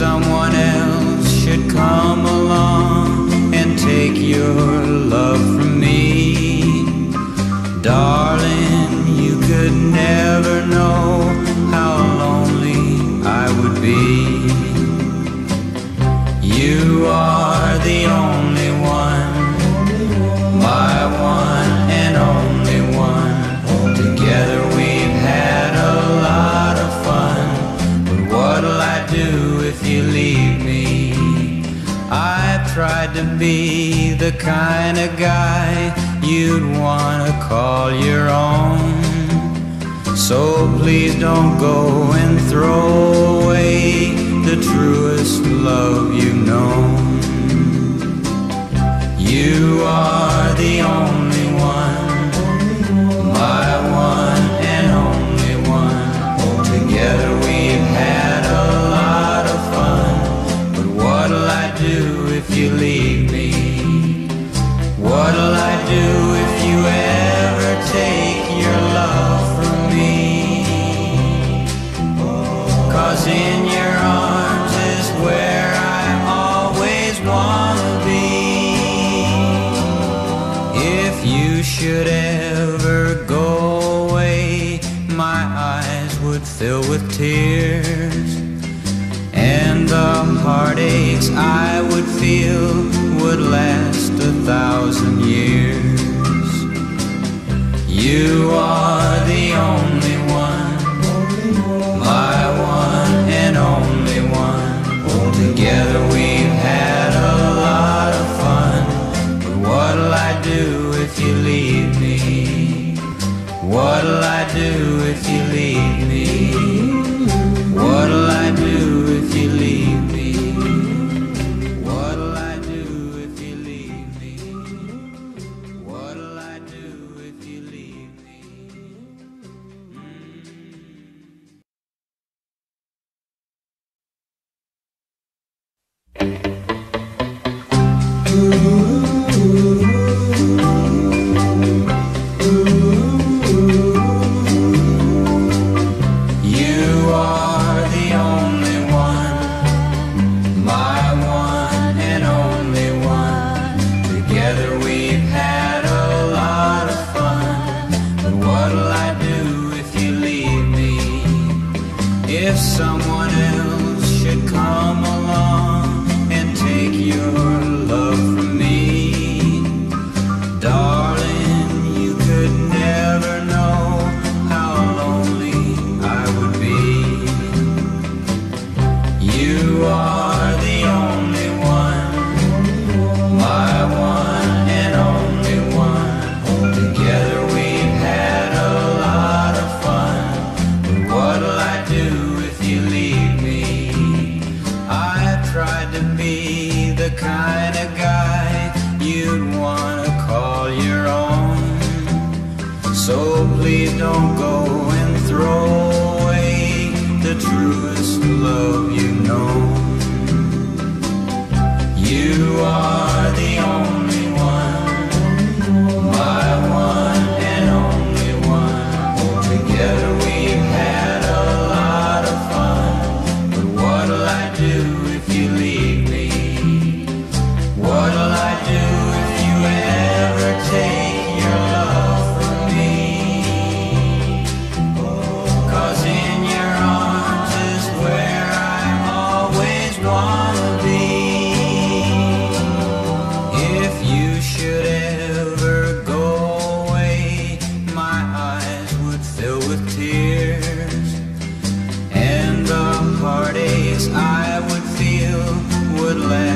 someone else should come along and take your love from me, darling, you could never know how lonely I would be. You are the only one, my one and only one. Together we've had a lot of fun, but what'll I do if you leave me? I've tried to be the kind of guy you'd wanna call your own, so please don't go and throw away the truest love you've known. You are the only one, my one and only one. Together we've had a lot of fun, but what'll I do if you leave me? What'll I do if you ever take your love from me? 'Cause in your arms is where I always wanna be. If you should ever go away, my eyes would fill with tears, and the heartaches I would feel would last 1,000 years. You are the only one, my one and only one. Together we've had a lot of fun, but what'll I do if you leave me? What'll I do if you leave me? What'll I do if you leave me? What'll I do if you leave me? What'll I do if you leave me? You are the only one, my one and only one. Together we've had a lot of fun, but what'll I do if you leave me? If someone else should come along and take your love from me, darling, you could never know how lonely I would be. You are the only one, my one and only one. Together we've had a lot of fun, but what'll I do if you leave me? I've tried to be the kind of guy you'd wanna call your own, so please don't go and throw away the truest love you've known. You are the only one, my one and only one. Together we've had a lot of fun, but what'll I do if you leave me? What'll I do if you ever take your love from me? 'Cause in your arms is where I always wanna be. If you should ever go away, my eyes would fill with tears, and the heartaches I would feel would last